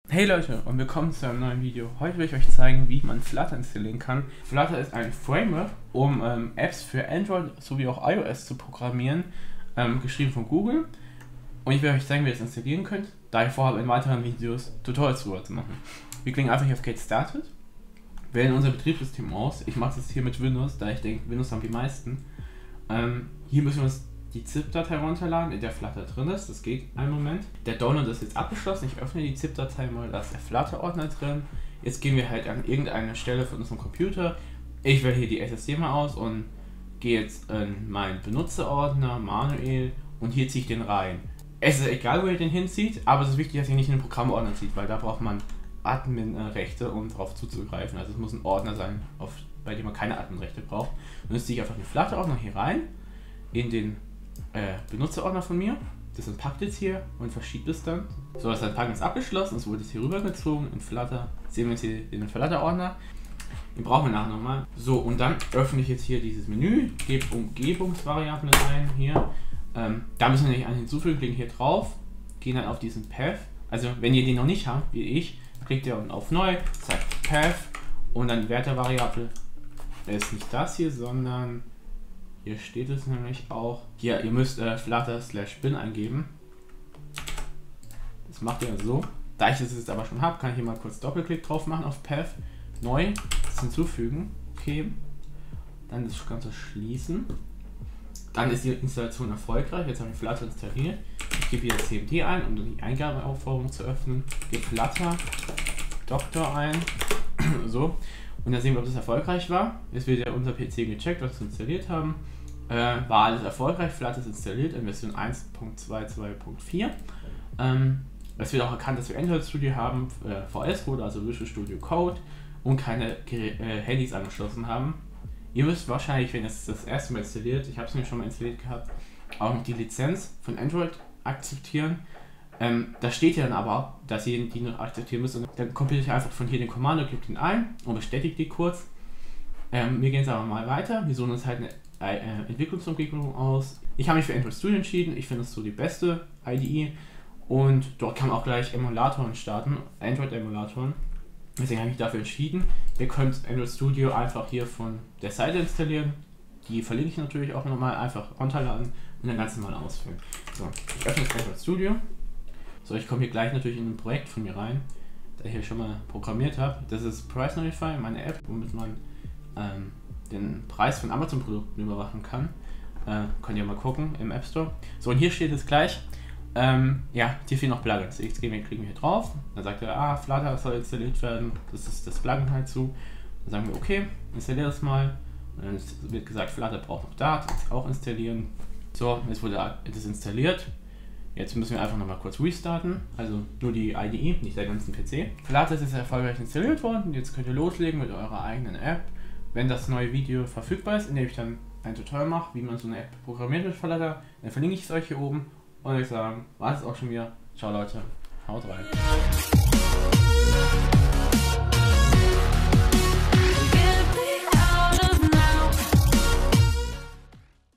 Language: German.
Hey Leute und willkommen zu einem neuen Video. Heute will ich euch zeigen, wie man Flutter installieren kann. Flutter ist ein Framework, um Apps für Android sowie auch iOS zu programmieren, geschrieben von Google. Und ich will euch zeigen, wie ihr das installieren könnt, da ich vorhabe, in weiteren Videos Tutorials darüber zu machen. Wir klicken einfach hier auf Get Started, wählen unser Betriebssystem aus. Ich mache das hier mit Windows, da ich denke, Windows haben die meisten. Hier müssen wir uns die ZIP-Datei runterladen, in der Flutter drin ist. Das geht einen Moment. Der Download ist jetzt abgeschlossen. Ich öffne die ZIP-Datei mal, da ist der Flutter-Ordner drin. Jetzt gehen wir halt an irgendeine Stelle von unserem Computer. Ich wähle hier die SSD mal aus und gehe jetzt in meinen Benutzerordner, Manuel, und hier ziehe ich den rein. Es ist egal, wo ihr den hinzieht, aber es ist wichtig, dass ihr nicht in den Programmordner zieht, weil da braucht man Admin-Rechte, um darauf zuzugreifen. Also es muss ein Ordner sein, bei dem man keine Admin-Rechte braucht. Und jetzt ziehe ich einfach den Flutter-Ordner hier rein, in den Benutzerordner von mir. Das entpackt jetzt hier und verschiebt es dann. So, das Entpacken ist abgeschlossen, es wurde jetzt hier rübergezogen. In Flutter sehen wir jetzt hier den Flutter-Ordner. Den brauchen wir nachher nochmal. So, und dann öffne ich jetzt hier dieses Menü, gebe Umgebungsvariablen ein hier. Da müssen wir nicht einen hinzufügen, klicken hier drauf, gehen dann auf diesen Path. Also, wenn ihr den noch nicht habt, wie ich, klickt ihr auf Neu, zeigt Path und dann Wert der Variable ist nicht das hier, sondern hier steht es nämlich auch. Hier, ihr müsst flutter/bin eingeben. Das macht ihr so. Da ich das jetzt aber schon habe, kann ich hier mal kurz Doppelklick drauf machen auf Path. Neu, das hinzufügen. Okay. Dann das Ganze schließen. Dann ist die Installation erfolgreich. Jetzt habe ich Flutter installiert. Ich gebe hier CMD ein, um die Eingabeaufforderung zu öffnen. Gebe Flutter Doktor ein. So. Und dann sehen wir, ob das erfolgreich war. Jetzt wird ja unser PC gecheckt, was wir installiert haben. War alles erfolgreich. Flutter ist installiert in Version 1.22.4. Es wird auch erkannt, dass wir Android Studio haben, VS Code, also Visual Studio Code, und keine Handys angeschlossen haben. Ihr müsst wahrscheinlich, wenn ihr es das erste Mal installiert, ich habe es mir schon mal installiert gehabt, auch noch die Lizenz von Android akzeptieren. Da steht ja dann aber, dass ihr die noch akzeptieren müsst, und dann kopiert ihr einfach von hier den Kommando, klickt ihn ein und bestätigt die kurz. Wir gehen jetzt aber mal weiter. Wir suchen uns halt eine Entwicklungsumgebung aus. Ich habe mich für Android Studio entschieden. Ich finde es so die beste IDE, und dort kann man auch gleich Emulatoren starten, Android-Emulatoren. Deswegen habe ich mich dafür entschieden. Ihr könnt Android Studio einfach hier von der Seite installieren. Die verlinke ich natürlich auch nochmal. Einfach runterladen und dann ganz normal ausfüllen. So, ich öffne jetzt Android Studio. So, ich komme hier gleich natürlich in ein Projekt von mir rein, da ich hier schon mal programmiert habe. Das ist Price Notify, meine App, womit man den Preis von Amazon-Produkten überwachen kann. Könnt ihr mal gucken im App Store. So, und hier steht es gleich. Ja, hier fehlen noch Plugins. Jetzt klicken wir hier drauf. Dann sagt er, Flutter soll installiert werden. Das ist das Plugin halt zu. Dann sagen wir, okay, installiere das mal. Und dann wird gesagt, Flutter braucht noch Dart, auch installieren. So, jetzt wurde das installiert. Jetzt müssen wir einfach nochmal kurz restarten, also nur die IDE, nicht der ganzen PC. Flutter ist jetzt erfolgreich installiert worden. Jetzt könnt ihr loslegen mit eurer eigenen App. Wenn das neue Video verfügbar ist, in dem ich dann ein Tutorial mache, wie man so eine App programmiert mit Flutter, dann verlinke ich es euch hier oben. Und ich sage, war es auch schon wieder. Ciao Leute, haut rein.